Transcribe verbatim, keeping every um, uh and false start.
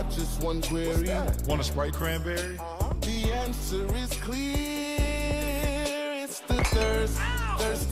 got just one query. Want a Sprite Cranberry? The answer is clear. It's the thirst. thirst